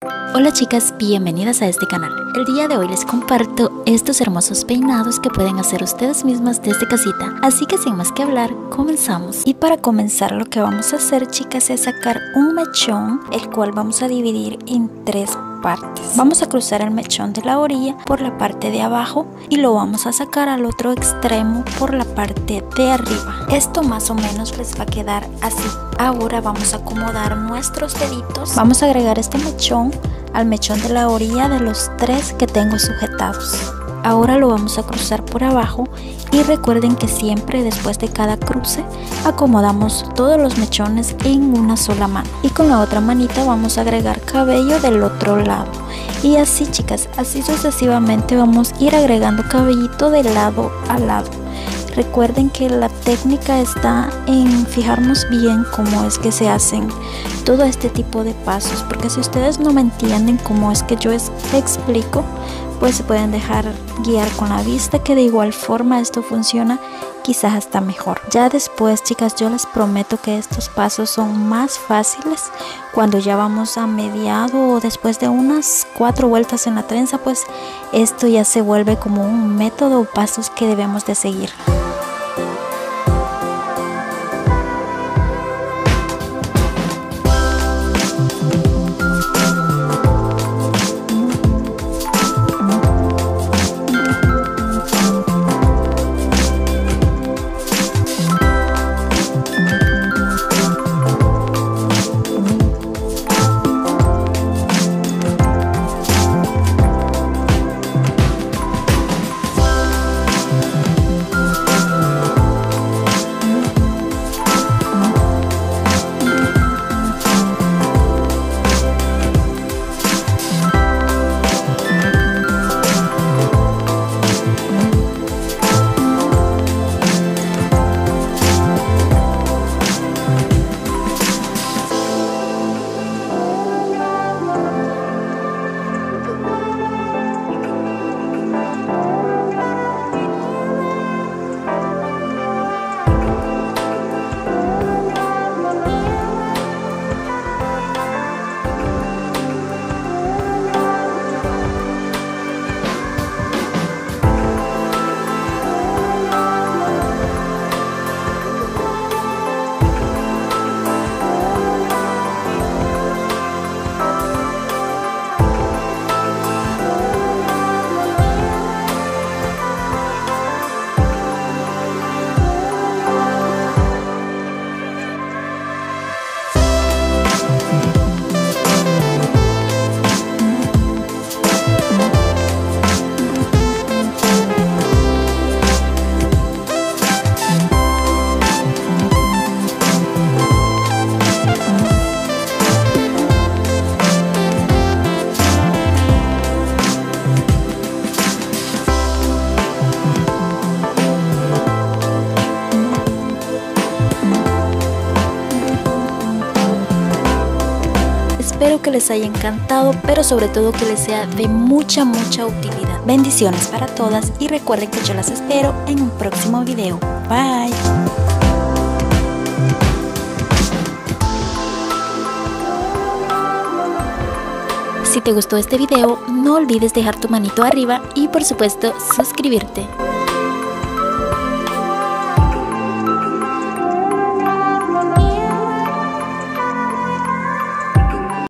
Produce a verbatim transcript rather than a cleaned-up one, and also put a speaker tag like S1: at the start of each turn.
S1: Hola chicas, bienvenidas a este canal. El día de hoy les comparto estos hermosos peinados que pueden hacer ustedes mismas desde casita. Así que sin más que hablar, comenzamos. Y para comenzar lo que vamos a hacer, chicas, es sacar un mechón, el cual vamos a dividir en tres partes. Vamos a cruzar el mechón de la orilla por la parte de abajo y lo vamos a sacar al otro extremo por la parte de arriba. Esto más o menos les va a quedar así. Ahora vamos a acomodar nuestros deditos. Vamos a agregar este mechón al mechón de la orilla de los tres que tengo sujetados. Ahora lo vamos a cruzar por abajo y recuerden que siempre después de cada cruce acomodamos todos los mechones en una sola mano, y con la otra manita vamos a agregar cabello del otro lado, y así chicas, así sucesivamente vamos a ir agregando cabellito de lado a lado. Recuerden que la técnica está en fijarnos bien cómo es que se hacen todo este tipo de pasos, porque si ustedes no me entienden cómo es que yo es, explico, pues se pueden dejar guiar con la vista, que de igual forma esto funciona quizás hasta mejor. Ya después, chicas, yo les prometo que estos pasos son más fáciles cuando ya vamos a mediado o después de unas cuatro vueltas en la trenza, pues esto ya se vuelve como un método o pasos que debemos de seguir. Espero que les haya encantado, pero sobre todo que les sea de mucha mucha utilidad. Bendiciones para todas y recuerden que yo las espero en un próximo video. Bye. Si te gustó este video, no olvides dejar tu manito arriba y por supuesto suscribirte.